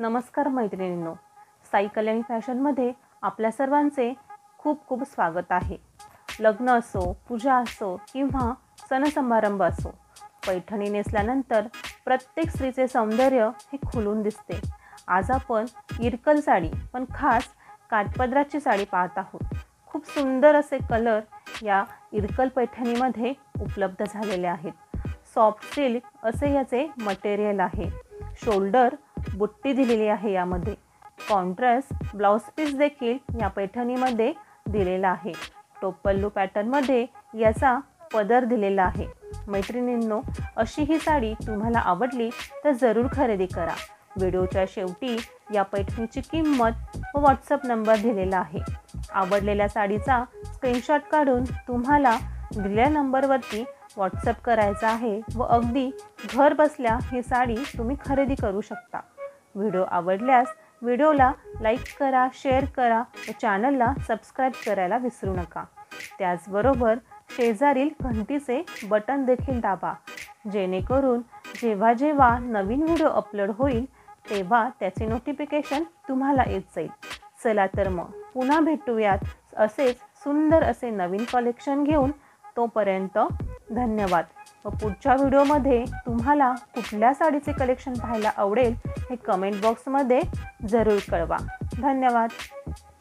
नमस्कार मैत्रिणींनो, साई कल्याणी फॅशनमध्ये आपल्या सर्वांचे खूप खूप स्वागत आहे। लग्न असो, पूजा असो किंवा सण समारंभ असो, पैठणी नेसल्यानंतर प्रत्येक स्त्रीचे सौंदर्य हे खुलून दिसते। आज आपण इरकल साडी पण खास काठपदराची साडी पाहत आहोत। खूप सुंदर असे कलर या इरकल पैठणीमध्ये उपलब्ध झालेले आहेत। सॉफ्ट सिल्क असे याचे मटेरियल आहे। शोल्डर बुट्टी दिलेली आहे। यामध्ये कॉन्ट्रास्ट ब्लाउज पीस देखील या पैठणीमध्ये दिलेला आहे। टोपल्लू पॅटर्न मध्ये याचा पदर दिलेला आहे। मैत्रिणींनो, अशी ही साडी तुम्हाला आवडली तर जरूर खरेदी करा। व्हिडिओच्या शेवटी या पैठणीची किंमत व व्हॉट्सअप नंबर दिलेला आहे। आवडलेल्या साडीचा स्क्रीनशॉट काढून तुम्हाला दिलेल्या नंबरवरती व्हॉट्सअप करायचा आहे व अगदी घर बसल्या ही साडी तुम्ही खरेदी करू शकता। व्हिडिओ आवडल्यास व्हिडिओला लाईक करा, शेअर करा व चॅनलला सबस्क्राईब करायला विसरू नका। त्याचबरोबर शेजारील घंटीचे बटन देखील दाबा, जेणेकरून जेव्हा जेव्हा नवीन व्हिडिओ अपलोड होईल तेव्हा त्याचे नोटिफिकेशन तुम्हाला येत जाईल। चला तर मग पुन्हा भेटूयात असेच सुंदर असे नवीन कलेक्शन घेऊन। तोपर्यंत धन्यवाद व पुढच्या व्हिडिओमध्ये तुम्हाला कुठल्या साडीचे कलेक्शन पाहायला आवडेल हे कमेंट बॉक्समध्ये जरूर कळवा। धन्यवाद।